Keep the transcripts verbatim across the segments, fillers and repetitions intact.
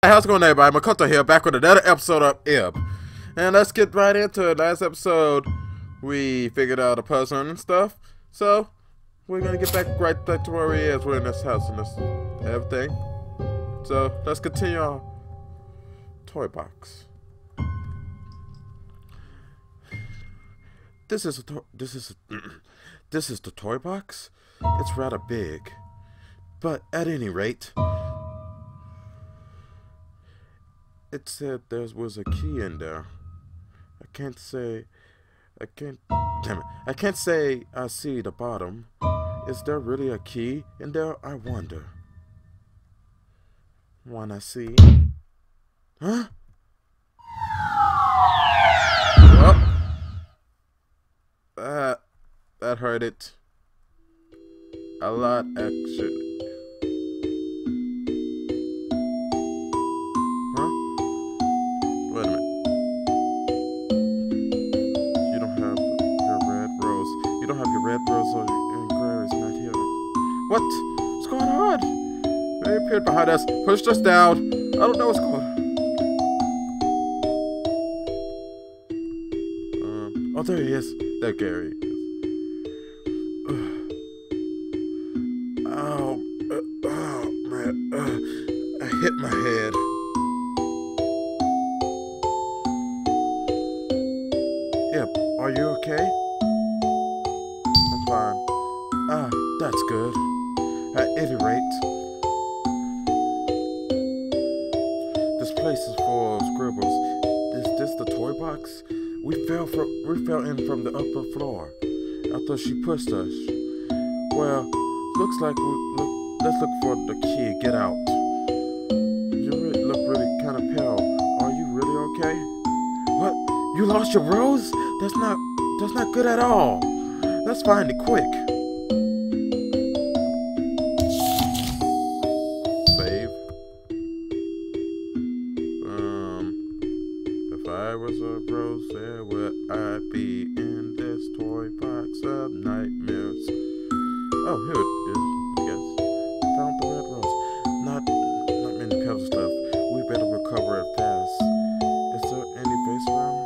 Hey, how's it going, everybody? Makoto here, back with another episode of Ib. And let's get right into it. Last episode, we figured out a puzzle and stuff. So, we're gonna get back right back to where we is. We're in this house and this everything. So, let's continue our toy box. This is a to this is a this is the toy box. It's rather big, but at any rate, it said there was a key in there. I can't say, I can't, damn it, I can't say I see the bottom. Is there really a key in there? I wonder. Wanna see? Huh? Oh. That, that hurt it. A lot, actually. Wait a minute. You don't have your red rose. You don't have your red rose or your inquiry is not here. What? What's going on? They appeared behind us, pushed us down. I don't know what's going on. Um, oh, there he is. There Gary is. Oh, uh, oh, man. Uh, I hit my head. Yep, are you okay? I'm fine. Ah, that's good. At any rate, this place is full of scribbles. Is this the toy box? We fell from we fell in from the upper floor after she pushed us. Well, looks like we look. Let's look for the key. Get out. You really look really kind of pale. Are you really okay? What? You lost your rose? That's not, that's not good at all. Let's find it quick. Save. Um, if I was a rose, where would I be in this toy box of nightmares? Oh, here it is, I guess. Found the red rose. Not, not many petals left. We better recover it fast. Is there any face around?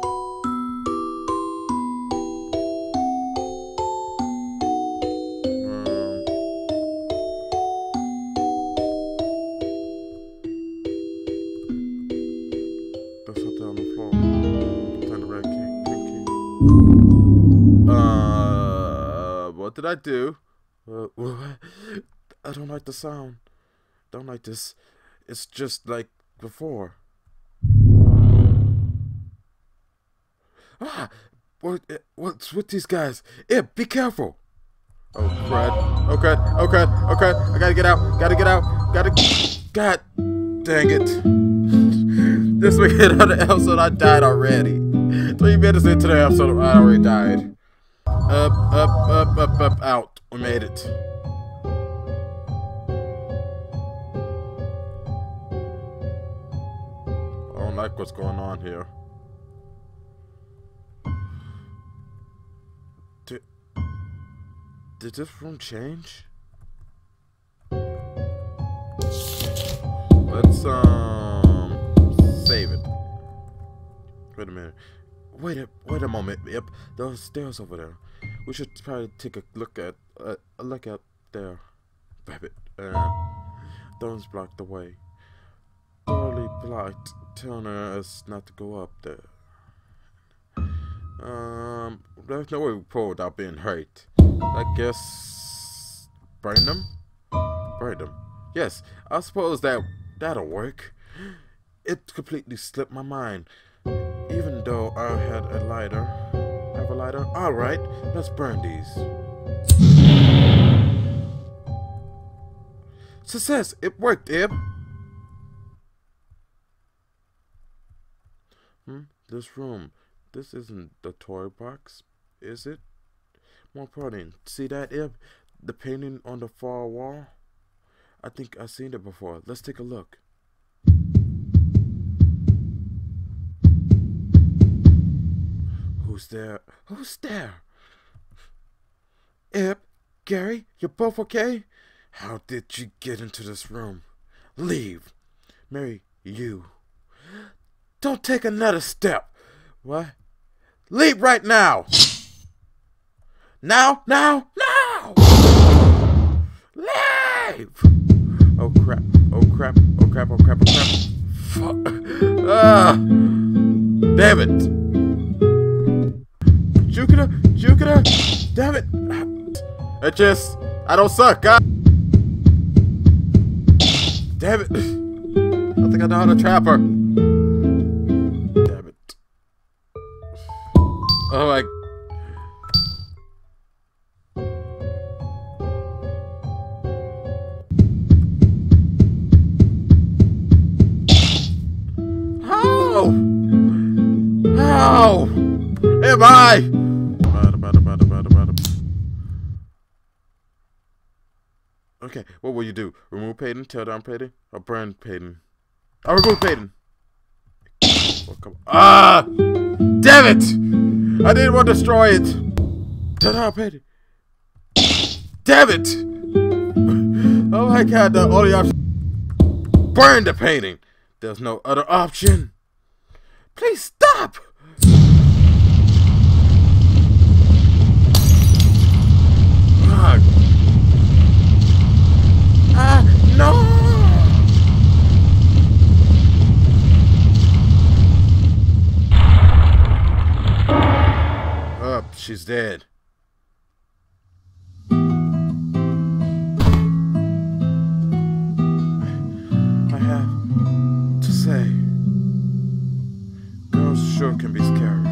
Uh, what did I do? Uh, I don't like the sound. Don't like this. It's just like before. Ah, what? What's with these guys? Yeah, be careful. Oh crud! Oh crud! Oh crud! Oh crud! I gotta get out! Gotta get out! Gotta. God, dang it! This week another episode, I died already. Three minutes into the episode, I already died. Up, up, up, up, up, out. We made it. I don't like what's going on here. Did, did this room change? Let's, um, save it. Wait a minute. Wait a wait a moment. Yep, those stairs over there. We should probably take a look at uh, a look out there. Rabbit. Uh, thorns blocked the way. Thoroughly blocked, telling us not to go up there. Um, there's no way we pull without being hurt. I guess burn them. Burn them. Yes, I suppose that that'll work. It completely slipped my mind. Even though I had a lighter, I have a lighter. All right, let's burn these. Success! It worked, Ib. Hmm. This room. This isn't the toy box, is it? More important. See that, Ib? The painting on the far wall. I think I've seen it before. Let's take a look. Who's there? Who's there? Ib, Gary, you're both okay? How did you get into this room? Leave. Mary, You. Don't take another step. What? Leap right now. Now, now, now. Leave. Oh crap. Oh crap. Oh crap. Oh crap. Oh crap. Fuck. Ah. Damn it. Jupiter. Jupiter. Damn it. It just. I don't suck, God. Damn it. I think I know how to trap her. Damn it. Oh my. How? How am I? Okay, what will you do? Remove Payton, tear down Payton, or burn Payton? I'll remove Payton. Oh, come on. Ah! Damn it! I didn't want to destroy it. Tear down Payton. Damn it! Oh my God, the only option. Burn the painting. There's no other option. Please stop! Ah! Ah, no! Oh, she's dead. I have to say, girls sure can be scary.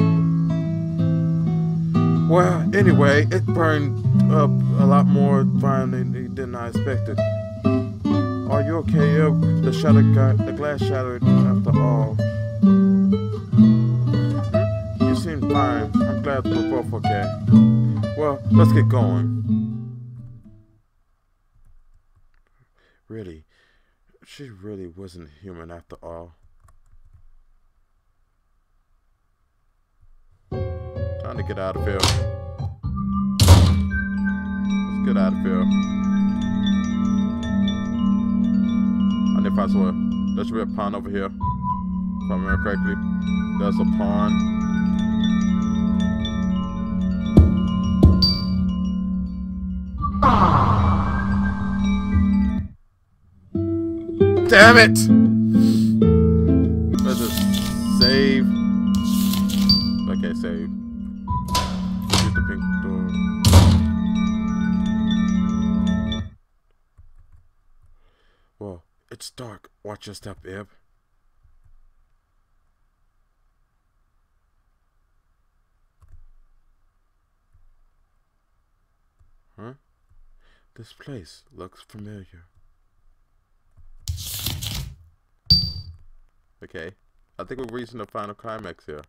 Well, anyway, it burned up a lot more violently than I expected. Are you okay? If the shatter got the glass shattered after all. Hmm? You seem fine. I'm glad we're both okay. Well, let's get going. Really, she really wasn't human after all. Time to get out of here. Let's get out of here. And if I swear, there should be a pond over here. If I remember correctly, there's a pond. Damn it! Let's just save. Okay, save. Use the pink door. Whoa, it's dark. Watch your step, Ib. Huh? This place looks familiar. Okay, I think we're reaching the final climax here.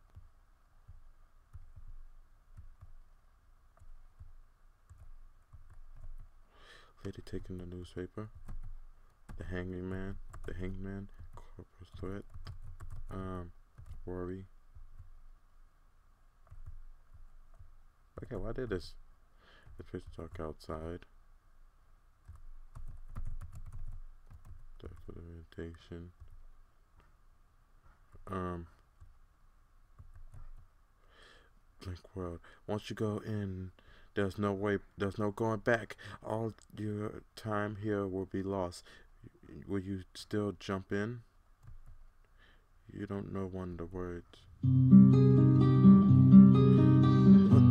Lady taking the newspaper. The hanging man. The hanged man. Corporal threat. Um, worry. Okay, why did this? The pitch dark outside. Death for the meditation. Um, blank world. Once you go in, there's no way, there's no going back. All your time here will be lost. Will you still jump in? You don't know one of the words. What?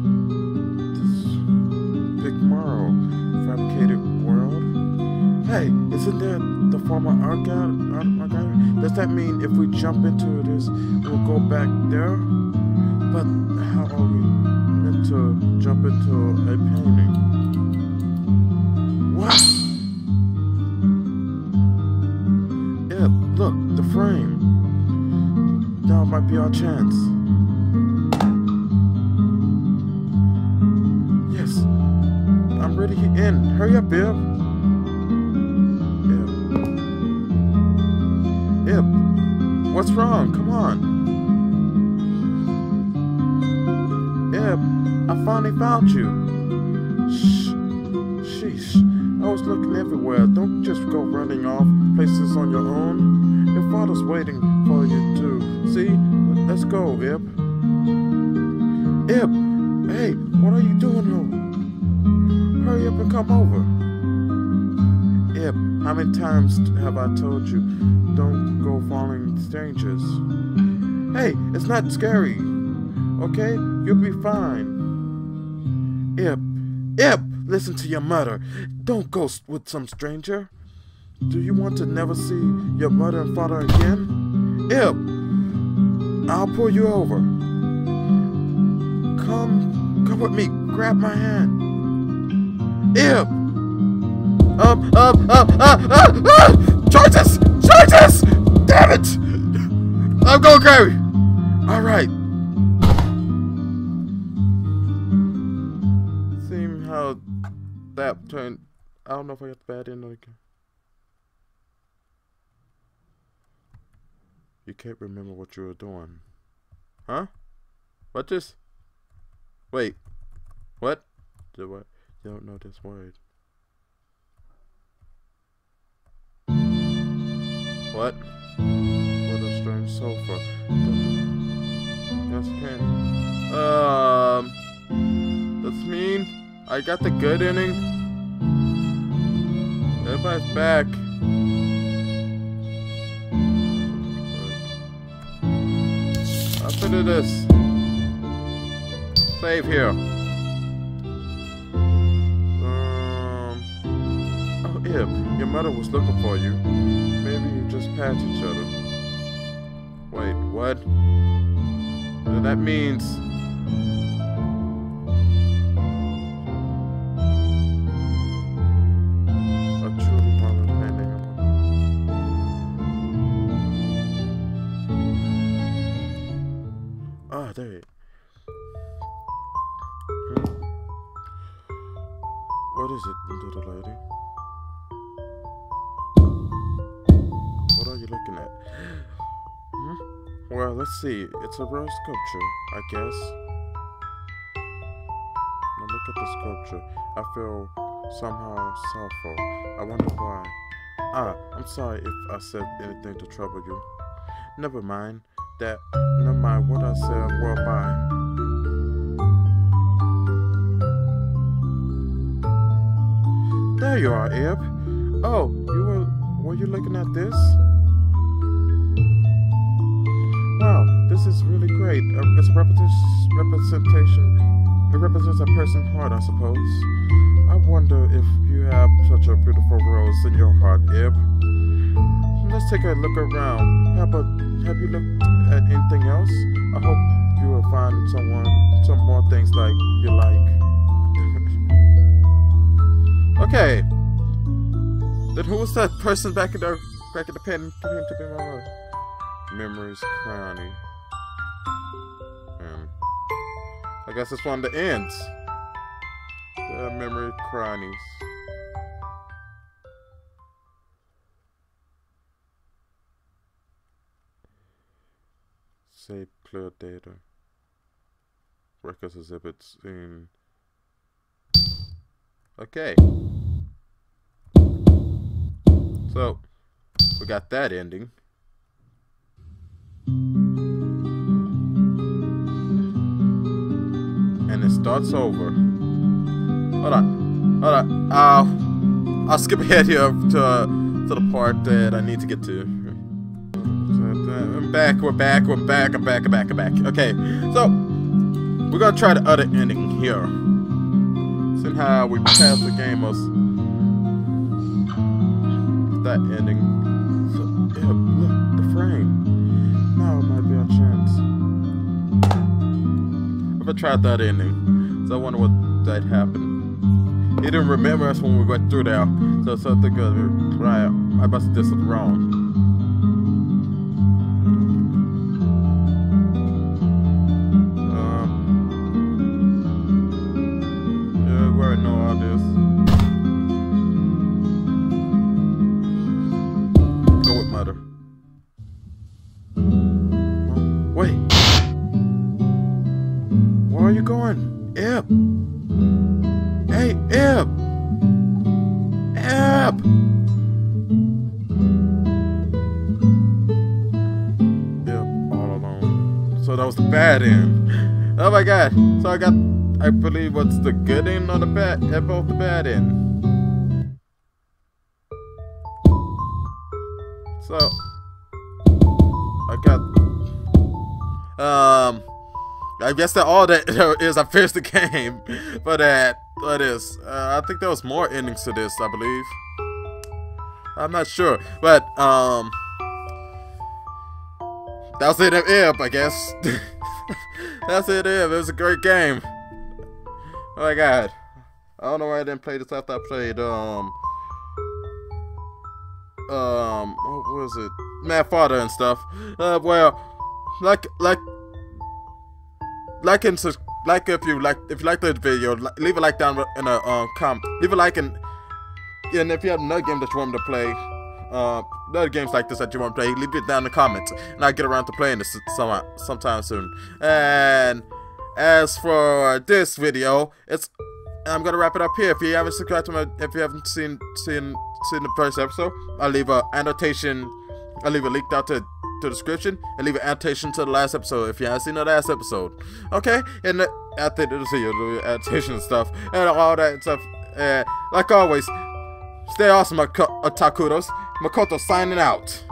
This big Morrow fabricated world? Hey, isn't there the former art gallery? Does that mean if we jump into this, we'll go back there? But how are we meant to jump into a painting? What? Yeah, look, the frame. Now might be our chance. Yes, I'm ready in. Hurry up, Bill. Ib, what's wrong? Come on. Ib, I finally found you. Shh. Sheesh. I was looking everywhere. Don't just go running off places on your own. If father's waiting for you too. See? Let's go, Ib. Ib! Hey, what are you doing here? Hurry up and come over. Ib, how many times have I told you, don't go following strangers? Hey, it's not scary, okay? You'll be fine. Ib, Ib, listen to your mother. Don't go with some stranger. Do you want to never see your mother and father again? Ib, I'll pull you over. Come, come with me. Grab my hand. Ib. Up, up, up, up, up, up! Choices! Choices! Damn it! I'm going crazy! Alright. Seeing how that turned. I don't know if I got the bad end again. You can't remember what you were doing. Huh? What just? Wait. What? Do what? You don't know this word. What? What a strange sofa. Yes, okay. Um. That's mean. I got the good ending. Everybody's back. After this. Save here. Um. Oh, Ib, your mother was looking for you. Maybe you just passed each other. Wait, what? So that means a truly marvelous painting. Ah, there you. Hmm? What is it, little lady? What are you looking at? Hmm? Well, let's see. It's a rose sculpture, I guess. Now look at the sculpture. I feel somehow sorrowful. I wonder why. Ah, I'm sorry if I said anything to trouble you. Never mind. That, never mind what I said. Well, bye. There you are, Ib. Oh, you were, were you looking at this? Wow, this is really great. Uh, it's a representation. It represents a person's heart, I suppose. I wonder if you have such a beautiful rose in your heart, Ib. Let's take a look around. How about, have you looked at anything else? I hope you will find someone, some more things like you like. Okay. Then who was that person back in the back in the pen? To be, to be my mother. Memories crowning. Um, I guess it's one of the ends. The memory crownies. Save clear data. Records exhibits in. Okay. So, we got that ending. And it starts over. Hold on. Hold on. I'll, I'll skip ahead here to, uh, to the part that I need to get to. I'm back, we're back, we're back, I'm back, I'm back, I'm back. Okay, so, we're gonna try the other ending here. Seeing how we passed the game of that ending. So, yeah, look, the frame. Now it might be our chance. If I tried that ending, so I wonder what that happened. He didn't remember us when we went through there, so something good. Right, I must have did something wrong. Where are you going? Ib! Hey, Ib! Ib! So that was the bad end. Oh my god. So I got, I believe, what's the good end or the bad, yeah, both the bad end. So I got, um, I guess that all that is, I finished the game. But that, that is, uh, I think there was more endings to this, I believe. I'm not sure, but um, that's it. If I guess that's it. If it was a great game. Oh my god, I don't know why I didn't play this after I played um um what was it, Mad Father and stuff. Uh, well, like like like and like if you like if you like the video, leave a like down in a um comment. Leave a like and. And if you have another game that you want me to play, uh, other games like this that you want to play, leave it down in the comments, and I'll get around to playing this some, sometime soon. And as for this video, it's I'm gonna wrap it up here. If you haven't subscribed to my, if you haven't seen seen seen the first episode, I'll leave a annotation. I'll leave a link down to the description and leave an annotation to the last episode if you haven't seen the last episode. Okay, and the, after the video, the annotation and stuff and all that stuff. And like always. Stay awesome, Otakudos. Makoto signing out.